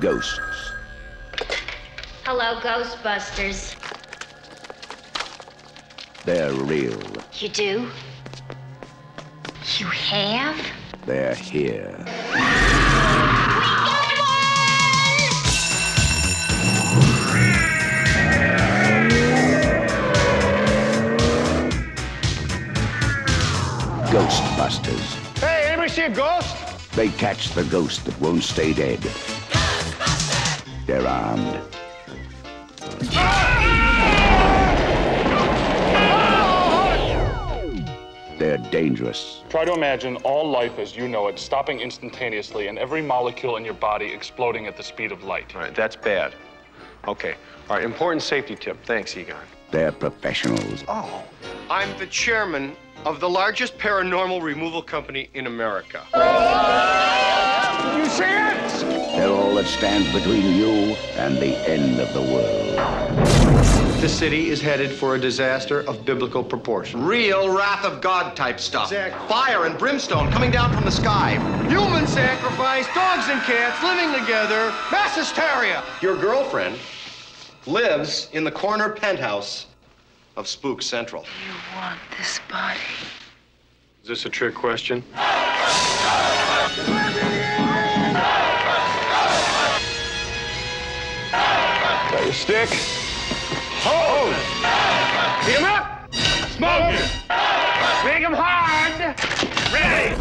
ghosts. Hello, Ghostbusters. They're real. You do? You have? They're here. Ghostbusters. Hey, anybody see a ghost? They catch the ghost that won't stay dead. They're armed. They're dangerous. Try to imagine all life as you know it stopping instantaneously and every molecule in your body exploding at the speed of light. All right, that's bad. Okay. All right, important safety tip. Thanks, Egon. They're professionals. Oh, I'm the chairman of the largest paranormal removal company in America. You see it? They're all that stands between you and the end of the world. The city is headed for a disaster of biblical proportion. Real wrath of God type stuff. Exactly. Fire and brimstone coming down from the sky. Human sacrifice, dogs and cats living together, mass hysteria. Your girlfriend lives in the corner penthouse of Spook Central. You want this body? Is this a trick question? Got your stick? Hold! Beat him up! Smoke it! Make him hard! Ready!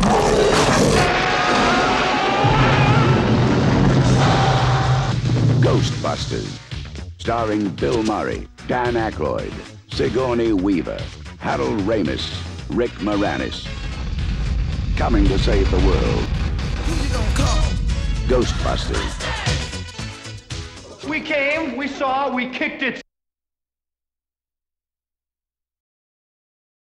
Ghostbusters. Starring Bill Murray, Dan Aykroyd, Sigourney Weaver, Harold Ramis, Rick Moranis. Coming to save the world. Ghostbusters. We came, we saw, we kicked it.